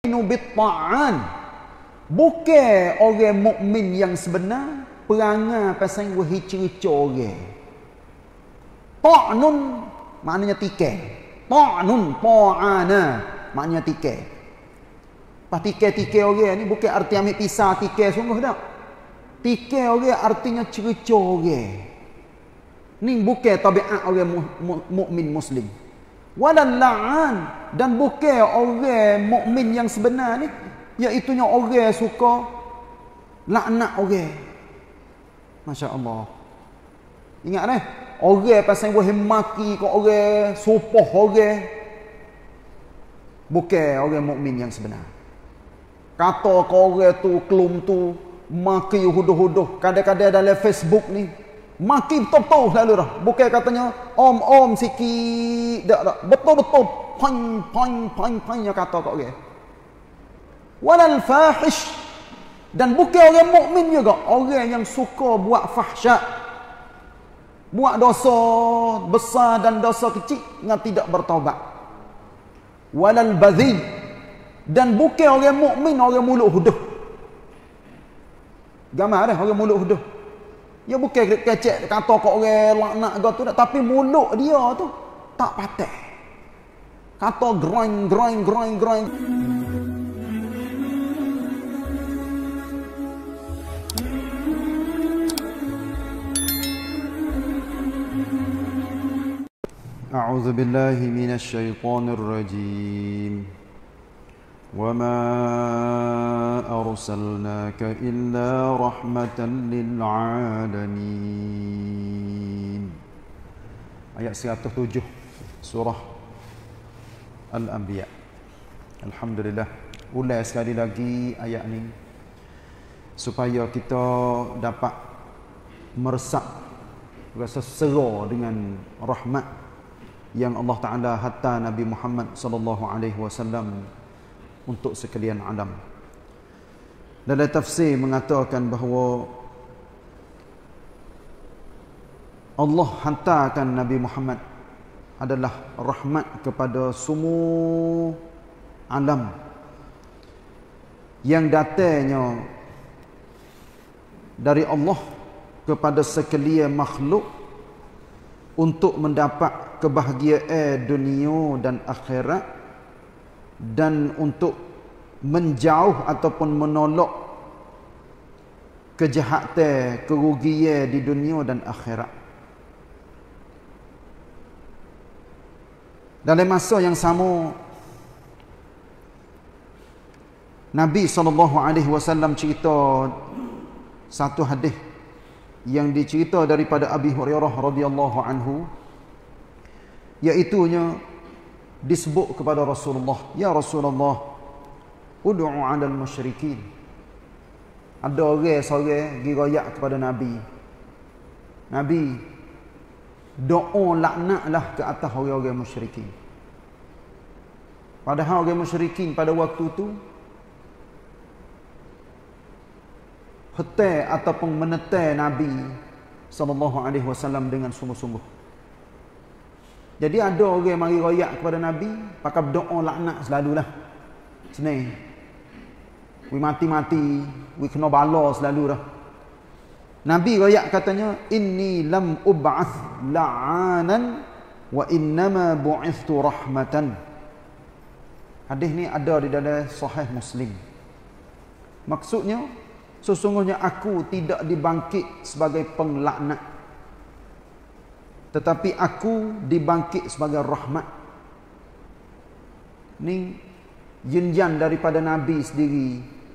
bit ta'an. Bukan orang mukmin yang sebenar perangai pasal wahi cerca orang. Ta'nun maknanya tikai. Ta'nun ta'ana maknanya tikai. Pas tikai-tikai orang ni bukan arti ambil pisah tikai sungguh tak. Tikai orang artinya cerca orang. Ni bukan tabiat orang mukmin muslim. Walal la'an, dan bukan orang mukmin yang sebenar ni iaitunya orang suka laknat orang. Masya-Allah. Ingat dah, orang pasal wahi maki kat orang, supoh orang, bukan orang mukmin yang sebenar. Kata ke orang tu, kelum tu, maki huduh-huduh. Kadang-kadang dalam Facebook ni maki betul-betul selalu dah. Bukan katanya om sikit. Tak. Betul-betul. Pan yang kata kat orang. Walal fahish. Dan bukan orang mukmin juga. Orang yang suka buat fahsyat. Buat dosa besar dan dosa kecil dengan tidak bertaubat. Walal badhi. Dan bukan orang mukmin orang mulut huduh. Gambar dah orang mulut huduh. Ya bukan kecek kata kat orang laknat gitu tak, tapi mulut dia tu tak patah. Kata grind. A'udzu billahi minasy syaithanir rajim. وَمَا أَرْسَلْنَاكَ إِلَّا رَحْمَةً لِلْعَالَمِينَ. Ayat 107 surah Al-Anbiya. Alhamdulillah. Ulang sekali lagi ayat ni supaya kita dapat meresap rasa sera dengan rahmat yang Allah Taala hatta Nabi Muhammad sallallahu alaihi wasallam untuk sekalian alam. Dalam tafsir mengatakan bahawa Allah hantarkan Nabi Muhammad adalah rahmat kepada semua alam yang datangnya dari Allah kepada sekalian makhluk untuk mendapat kebahagiaan dunia dan akhirat, dan untuk menjauh ataupun menolak kejahatan, kerugian di dunia dan akhirat. Dalam masa yang sama, Nabi SAW cerita satu hadis yang dicerita daripada Abi Hurairah radhiyallahu anhu, iaitunya disebut kepada Rasulullah, ya Rasulullah, ud'u 'alal musyrikin. Ada orang seorang pergi royak kepada Nabi. Nabi, doa laknatlah ke atas orang-orang musyrikin. Padahal orang musyrikin pada waktu tu hetai ataupun menetai Nabi SAW dengan sungguh-sungguh. Jadi ada orang mari royak kepada Nabi, pakai berdoa laknat selalulah. Senang. We mati-mati, we kena bala selalu dah. Nabi royak katanya, inni lam ub'ath la'anan wa innama bu'ithtu rahmatan. Hadis ni ada di dalam Sahih Muslim. Maksudnya, sesungguhnya aku tidak dibangkit sebagai penglaknat, tetapi aku dibangkit sebagai rahmat. Ni jinjan daripada Nabi sendiri.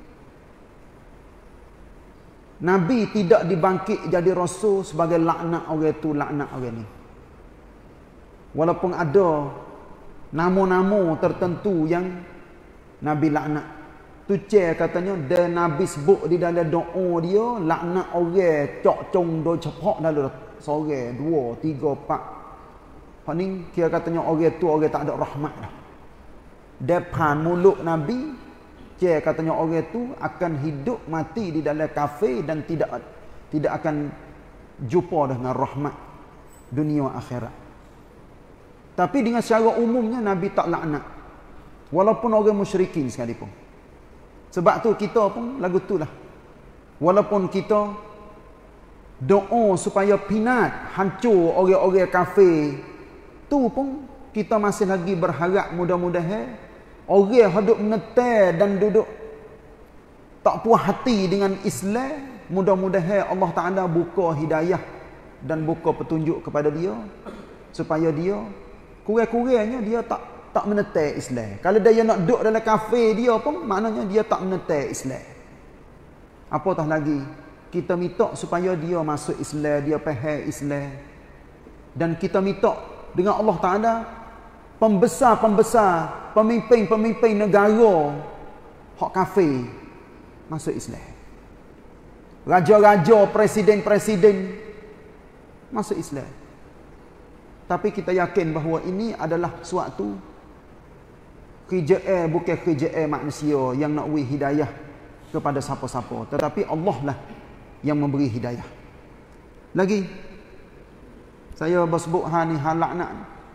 Nabi tidak dibangkit jadi rasul sebagai laknat orang tu, laknat orang ni. Walaupun ada nama-nama tertentu yang Nabi laknat. Tu katanya dan Nabi sebut di dalam doa dia laknat orang cok cong do cepak dalam seorang, dua, tiga, empat. Hak ni kira katanya orang tu orang tak ada rahmat dah. Depan mulut Nabi, kira katanya orang tu akan hidup mati di dalam kafir dan tidak akan jumpa dengan rahmat dunia akhirat. Tapi dengan secara umumnya Nabi tak laknat. Walaupun orang musyrikin sekalipun. Sebab tu kita pun lagu tu lah. Walaupun kita doa supaya pinat, hancur orang-orang kafir, tu pun kita masih lagi berharap mudah-mudahan orang hidup menetar dan duduk tak puas hati dengan Islam, mudah-mudahan Allah Ta'ala buka hidayah dan buka petunjuk kepada dia supaya dia kurang-kurangnya dia tak menetar Islam. Kalau dia nak duduk dalam kafir dia pun maknanya dia tak menetar Islam. Apatah lagi kita minta supaya dia masuk Islam, dia faham Islam. Dan kita minta dengan Allah Ta'ala pembesar-pembesar, pemimpin-pemimpin negara hak kafir masuk Islam. Raja-raja, presiden-presiden masuk Islam. Tapi kita yakin bahawa ini adalah suatu kerjaan, bukan kerjaan manusia yang nak beri hidayah kepada siapa-siapa, tetapi Allah lah yang memberi hidayah. Lagi saya bersebut ni hal laknat.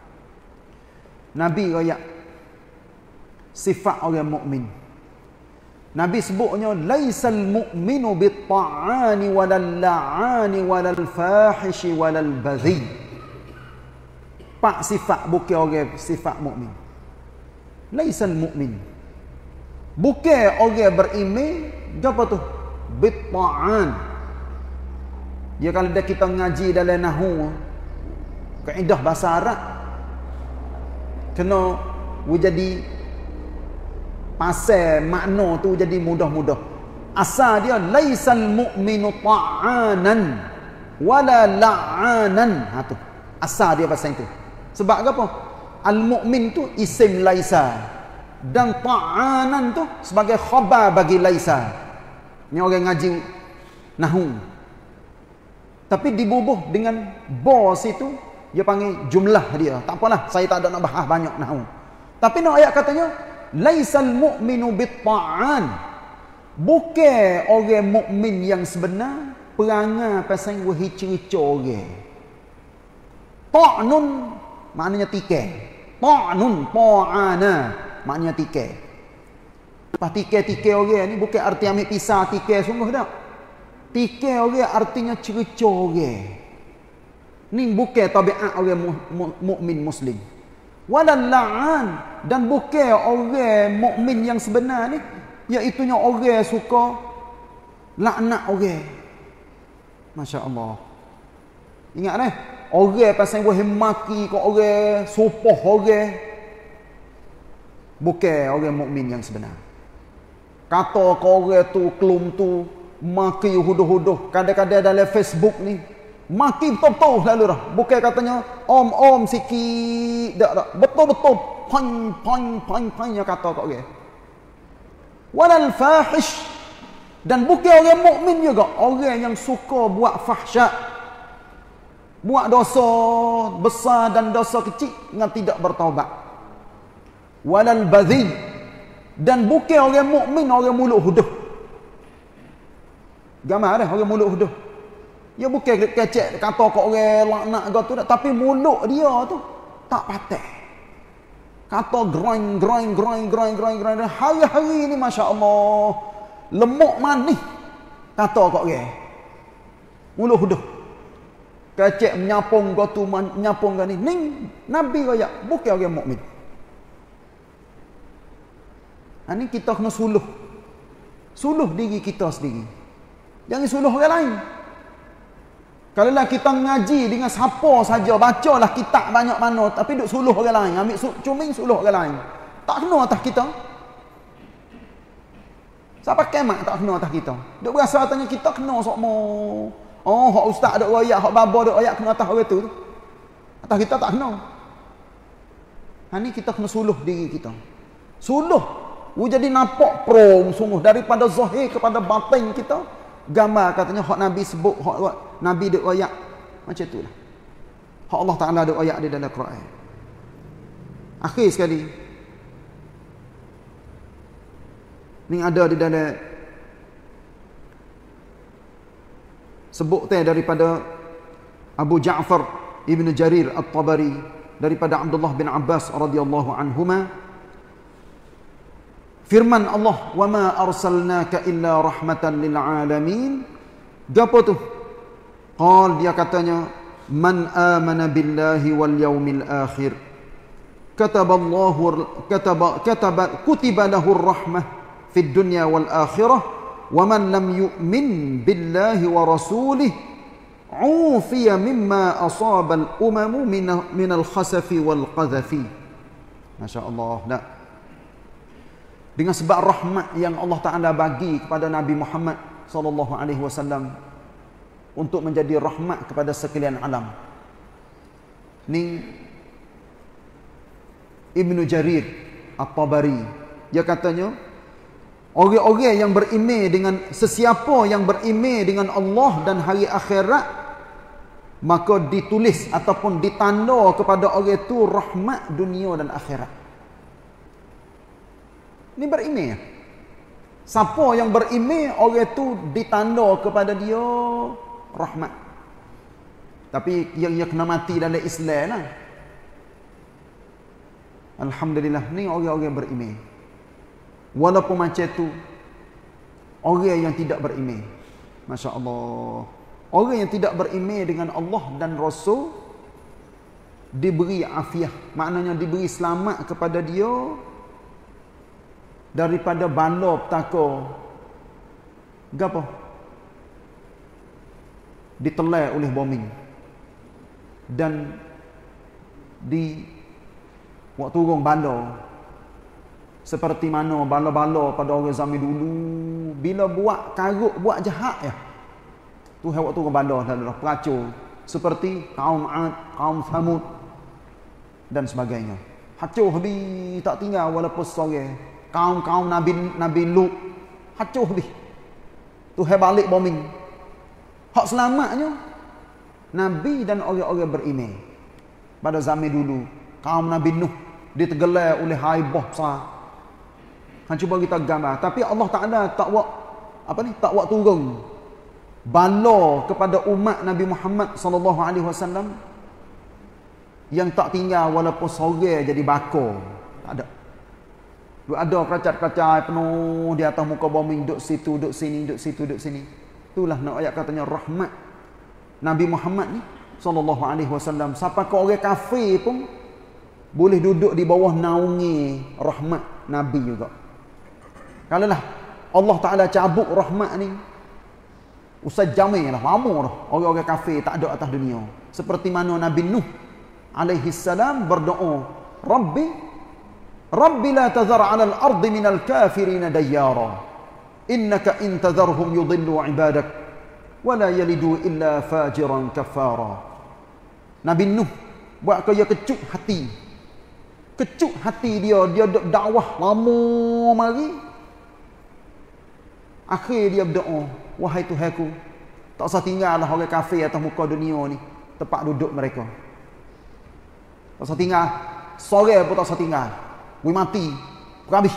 Nabi royak sifat orang mukmin. Nabi sebutnya laisal mu'minu bit-ta'ani walal la'ani walal fahishi walal badhi. Pak sifat bukan orang sifat mukmin. Laisal mu'min. Bukan orang beriman apa tu? Bit-ta'an. Dia kalau dah kita ngaji dalam nahwu, kaedah bahasa Arab, kena jadi pasal makna tu jadi mudah-mudah. Asal dia laisal mu'minu ta'anan wala la'anan. Ha tu. Asal dia pasal itu. Sebab apa? Al-mu'min tu isim laisa dan ta'anan tu sebagai khabar bagi laisa. Ni orang ngaji nahwu. Tapi dibubuh dengan bos itu, dia panggil jumlah dia. Tak apalah, saya tak ada nak bahas banyak nahwu. Tapi nak ayat katanya, laisal mu'minu bit-ta'an. Bukan orang mukmin yang sebenar perangai pasal wahi cerita orang. Ta'nun maknanya tikai. Ta'nun, ta'ana maknanya tikai. Lepas tikai-tikai orang ni bukan arti ambil pisah tikai sungguh tak. Tikai orang artinya cerita orang. Ni bukan tabiat orang mukmin muslim. Walal la'an, dan bukan orang mukmin yang sebenar ni, iaitu orang suka laknat orang. Masya-Allah. Ingat ni, orang pasal wahai maki kat orang, sopoh orang, bukan orang mukmin yang sebenar. Kata ke orang tu, kelum tu, maki huduh-huduh. Kadang-kadang dalam Facebook ni maki betul-betul lalu dah. Bukan katanya om sikit, tak. Betul-betul pan yang kata kat orang. Walal fahish, dan bukan orang mukmin juga, orang yang suka buat fahsyat, buat dosa besar dan dosa kecil dengan tidak bertaubat. Walal badhi, dan bukan orang mukmin orang mulut huduh. Gambar dah orang mulut huduh. Dia bukan kecek kata kat orang laknat gitu dah, tapi mulut dia tu tak patah. Kata grind. Hari-hari ni masya-Allah lemuk manis kata kat orang. Mulut huduh. Kecek menyapung gitu, menyapung gani. Ni Nabi royak bukan orang mukmin. Ini kita kena suluh. Suluh diri kita sendiri. Jangan suluh orang lain. Kalau lah kita ngaji dengan siapa saja, bacalah kitab banyak mana, tapi duk suluh orang lain, ambil cuming suluh orang lain. Tak kena atas kita. Siapa kemak tak kena atas kita. Duk berasa tanya kita kena sokmo. Oh, hak ustaz duk royak, hak baba duk royak kena atas orang tu. Atas kita tak kena. Ni kita kena suluh diri kita. Suluh. Jadi nampak prom sungguh daripada zahir kepada batin kita. Gambar katanya hak Nabi sebut, hak Nabi duk royak macam itulah. Hak Allah Taala duk royak di dalam Quran. Akhir sekali, ni ada di dalam sebut daripada Abu Ja'far Ibn Jarir At-Tabari daripada Abdullah bin Abbas radhiyallahu anhuma, Firman Allah, "Wa ma arsalnaka illa rahmatan lil alamin." Gapo tu? Qal, dia katanya, "Man amana billahi wal yaumil akhir, kutiba lahu ar-rahmah fid dunya wal akhirah, wa man lam yu'min billahi wa rasulih ufiya mimma asaba al-umamu min al-khasafi wal qadhafi." Masya-Allah. Nah, dengan sebab rahmat yang Allah Taala bagi kepada Nabi Muhammad sallallahu alaihi wasallam untuk menjadi rahmat kepada sekalian alam. Ni Ibnu Jarir At-Tabari, dia katanya, orang-orang yang berimej dengan sesiapa yang berimej dengan Allah dan hari akhirat, maka ditulis ataupun ditanda kepada orang itu rahmat dunia dan akhirat. Ini berimej. Siapa yang berimej, orang itu ditanda kepada dia rahmat. Tapi yang kena mati dalam Islam lah. Alhamdulillah, ni orang-orang berimej. Walaupun macam tu, orang yang tidak berimej, Masya Allah, orang yang tidak berimej dengan Allah dan Rasul diberi afiah, maknanya diberi selamat kepada dia daripada bala petaka gapo ditelan oleh bombing, dan di waktu turun bala seperti mana bala-bala pada orang zaman dulu bila buat karut, buat jahat ya, tu waktu turun bala dah pelacur seperti kaum Ad, kaum Thamud dan sebagainya. Hancur habis, tak tinggal walaupun seorang. Kaum-kaum Nabi Lut hancur habis. Tu balik bombing. Hak selamatnya Nabi dan orang-orang beriman pada zaman dulu. Kaum Nabi Nuh ditegelar oleh haibah besar. Han cuba kita gambar, tapi Allah Taala tak buat turun bala kepada umat Nabi Muhammad sallallahu alaihi wasallam yang tak tinggal walaupun seorang jadi bakar. Tak ada. Ada keracat-keracat penuh di atas muka bombing, duduk situ, duduk sini, duduk situ, duduk sini. Itulah nak ayat katanya rahmat Nabi Muhammad ni sallallahu alaihi wasallam. Sampai ke orang kafir pun boleh duduk di bawah naungi rahmat Nabi juga. Kalau lah Allah Taala cabut rahmat ni, usai jamil lah, lama dah orang-orang kafir tak ada atas dunia. Seperti mana Nabi Nuh alaihi salam berdoa, Rabbi la tazar 'ala al-ardi minal kafirin dayyara innaka in tadharhum yudillu 'ibadak wa la yalidu illa fajiran kafara. Nabi Nuh buat kaya kecut hati. Kecut hati dia dakwah lama mari. Akhir dia berdoa, wahai Tuhanku, tak usah tinggallah orang kafir atas muka dunia ni tempat duduk mereka. Tak usah tinggal, sore pun tak usah tinggal. We mati, habis.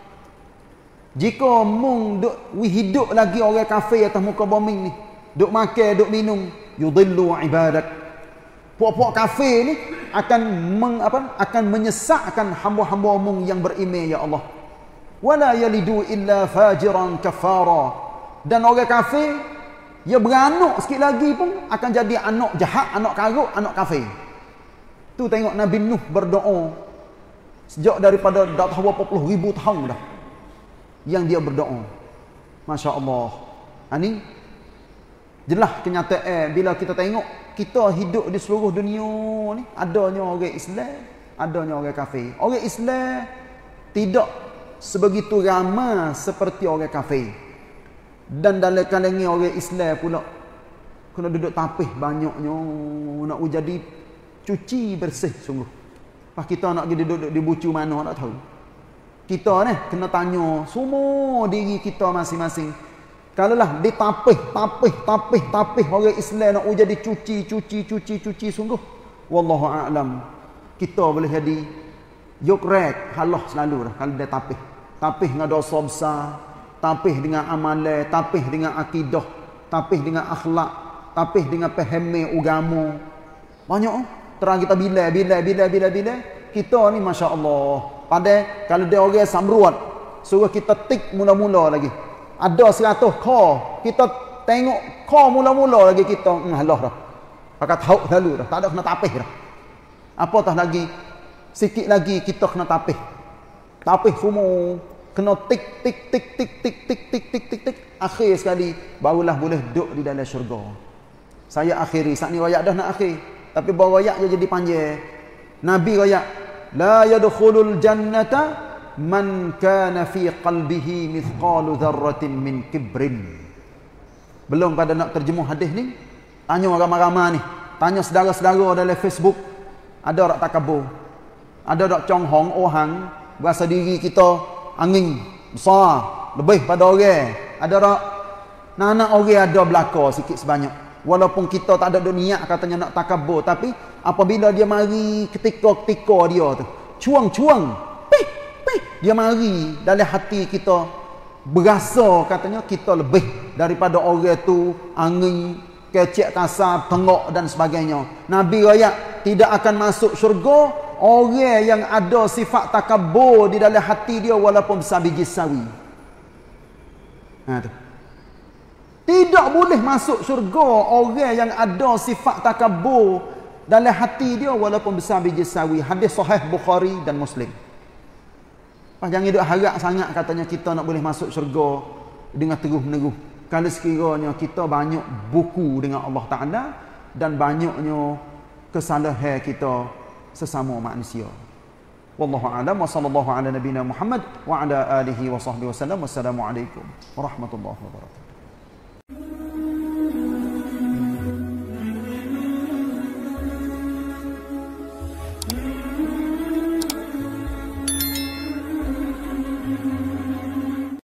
Jika mung we hidup lagi orang kafir atas muka bombing ni, duk makan, duk minum, yudillu ibadat. Puak-puak kafir ni akan menyesatkan hamba-hamba mung yang beriman ya Allah. Wala yalidu illa fajiran kafara. Dan orang kafir dia beranak sikit lagi pun akan jadi anak jahat, anak karut, anak kafir. Tu tengok Nabi Nuh berdoa sejak daripada dah tahu berapa puluh ribu tahun dah yang dia berdoa. Masya Allah. Ini jelas kenyataan bila kita tengok kita hidup di seluruh dunia ni, adanya orang Islam, adanya orang kafir. Orang Islam tidak sebegitu ramai seperti orang kafir. Dan dalam kalangan orang Islam pula kena duduk tapih banyaknya nak jadi cuci bersih sungguh. Pas kita nak pergi duduk di bucu mana tak tahu. Kita ni kena tanya semua diri kita masing-masing. Kalaulah ditapih orang Islam nak jadi cuci sungguh. Wallahu a'lam. Kita boleh jadi yukrek halah selalu dah kalau dia tapih. Tapih dengan dosa besar, tapih dengan amalan, tapih dengan akidah, tapih dengan akhlak, tapih dengan pahami agama. Banyak terang kita bila kita ni Masya Allah. Padahal kalau dia orang samruat suruh kita tik mula-mula lagi. Ada 100 core, kita tengok core mula-mula lagi kita ngalah dah. Pakat hauk lalu dah, tak ada kena tapih dah. Apatah lagi sikit lagi kita kena tapih. Tapih semua kena tik tik tik tik tik tik tik tik tik tik. Akhir sekali barulah boleh duduk di dalam syurga. Saya akhiri, saat ni royak dah nak akhir. Tapi baru royak je jadi panjang. Nabi royak, la yadkhulul jannata man kana fi qalbihi mithqalu dzarratin min kibrin. Belum pada nak terjemuh hadis ni, tanya ramai-ramai ni, tanya saudara-saudara dalam Facebook, ada tak takabur? Ada tak conghong ohang berasa diri kita angin besar lebih pada orang? Ada tak nak orang ada belaka sikit sebanyak? Walaupun kita tak ada niat katanya nak takabur, tapi apabila dia mari ketika-ketika dia tu cuang-cuang dia mari dalam hati kita berasa katanya kita lebih daripada orang tu, angin kecek kasar, tengok dan sebagainya. Nabi royak tidak akan masuk syurga orang yang ada sifat takabur di dalam hati dia walaupun besar biji sawi. Tu. Tidak boleh masuk syurga orang yang ada sifat takabur dalam hati dia walaupun besar biji sawi. Hadis sahih Bukhari dan Muslim. Jangan duk harap sangat katanya kita nak boleh masuk syurga dengan terus-menerus. Kalau sekiranya kita banyak buku dengan Allah Ta'ala dan banyaknya kesalahan kita sesama manusia. Wallahu a'lam wa sallallahu ala nabina Muhammad wa ala alihi wa sahbihi wasallam. Wassalamualaikum warahmatullahi wabarakatuh.